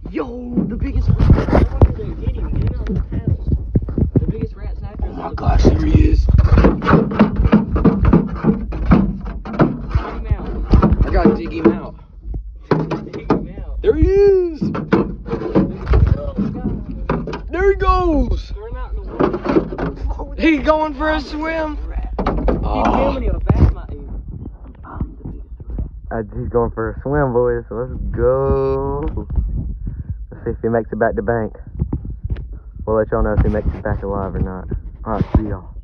Yo, the biggest rat. I want you to get him. Get him out of the paddles. The biggest rat after. Oh my gosh, there he is. Dig him out. I gotta dig him out. Dig him out. There he is. Oh, God. There he goes. Throw him out in the water. He going for a swim. Keep Oh. filming him. Fast my ear. He's going for a swim, boys. So let's go. Let's see if he makes it back to bank. We'll let y'all know if he makes it back alive or not. Alright, see y'all.